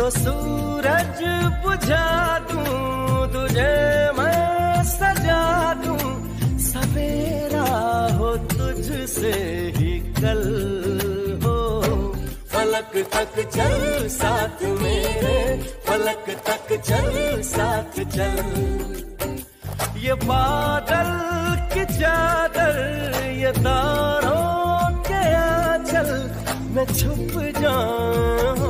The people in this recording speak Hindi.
तो सूरज बुझा दूं, तुझे मैं सजा दूं, सवेरा हो तुझसे ही कल हो। फलक तक चल साथ मेरे, फलक तक चल साथ चल। ये बादल की चादर, ये तारों के आंचल में छुप जाऊं,